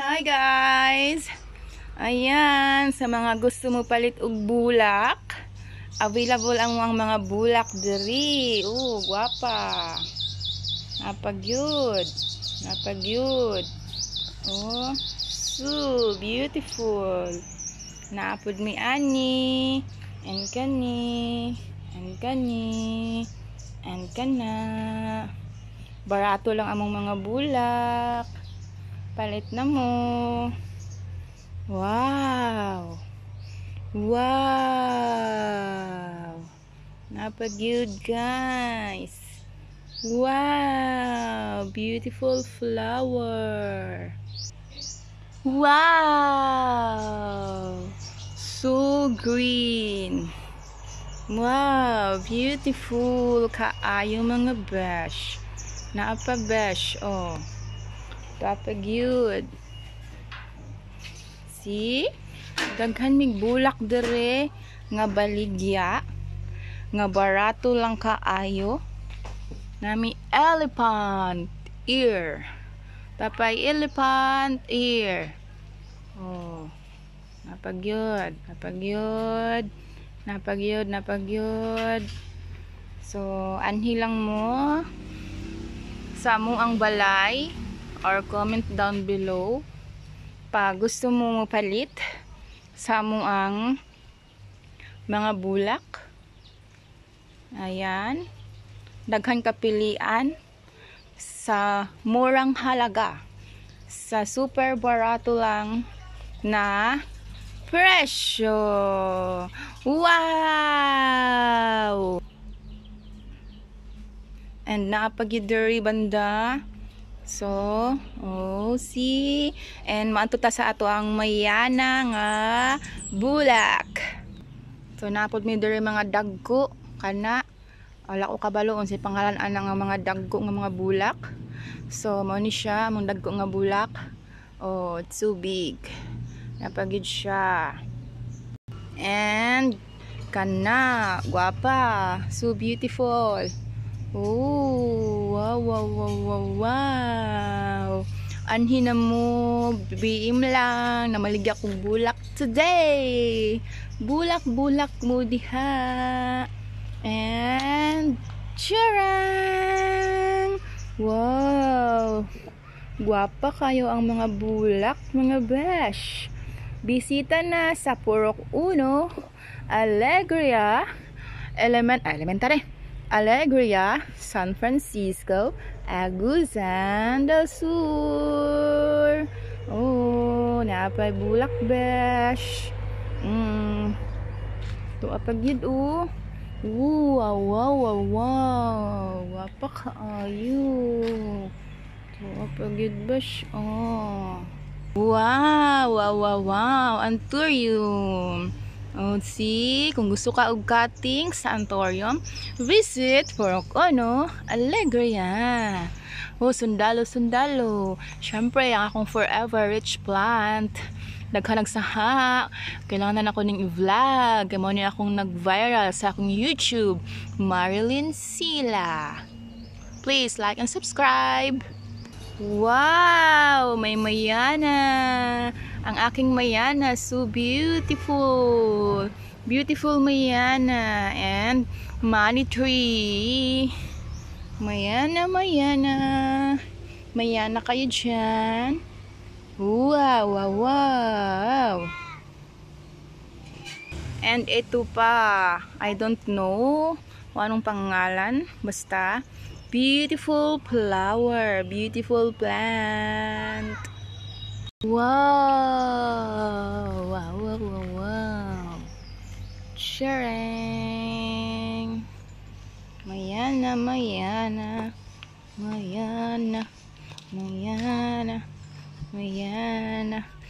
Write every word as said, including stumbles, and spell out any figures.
Hi guys! Ayan, sa mga gusto mo palit og bulak, available ang ang mga bulak diri. Oh, guwapa. Napagyud. Napagyud. Oh, so beautiful. Naapod mi ani, and kani, and kani, and kana. Barato lang among mga bulak. Palit na mo. Wow. Wow. Napagyud guys. Wow. Beautiful flower. Wow. So green. Wow. Beautiful. Kaayo mga besh. Naapa besh. Oh. Tapagyud. See? Daghan mig bulak dere nga baligya nga barato lang kaayo. Nami elephant ear. Tapay elephant ear. Oh. Napagyud, napagyud. Napagyud, napagyud. So, anhi lang mo sa mo ang balay or comment down below pa gusto mo palit sa mo ang mga bulak. Ayan, daghan kapilian sa murang halaga, sa super barato lang na presyo. Wow! And napagidiri banda. So, oh, see? And maanto ta sa ato ang mayana nga bulak. So, napod mi diri mga dagko kana. Wala ko kabalo unsay pangalan ana nga mga dagko nga mga bulak. So, mao ni siya among dagko nga bulak. Oh, it's so big. Napagid siya. And kana, guwapa, so beautiful. Oh, wow, wow, wow, wow, wow. Anhi na mo, biim lang, na maligya kong bulak today. Bulak, bulak mo diha. And, charang! Wow! Guwapa kayo ang mga bulak, mga besh. Bisita na sa Purok Uno, Alegria, Element, ah, Elementary. Alegria, San Francisco, Agusan del Sur. Oh, napay bulak besh. Mm. Ito apagyud oh. Ooh, wow, wow, wow, wow. Wapa kaayo. Ito apagyud besh. Oh. Wow, wow, wow, wow. Anturium. Oh, see, kung gusto ka og cutting sa Anturium, visit Purok Uno, Alegria. Oh, sundalo, sundalo. Syempre, ang akong forever rich plant. Daghan nagsaha. Kailangan na ako ning i-vlog. Kaya mo niya akong nag-viral sa akong YouTube, Marilyn Sila. Please like and subscribe. Wow! May mayana. Ang aking mayana, so beautiful. Beautiful mayana. And money tree. Mayana, mayana. Mayana kayo dyan. Wow, wow, wow. And ito pa. I don't know kung anong pangalan. Basta, beautiful flower. Beautiful plant. Wow! Wow, wow, wow, wow. Sharing. Mayana, mayana. Mayana. Mayana. Mayana.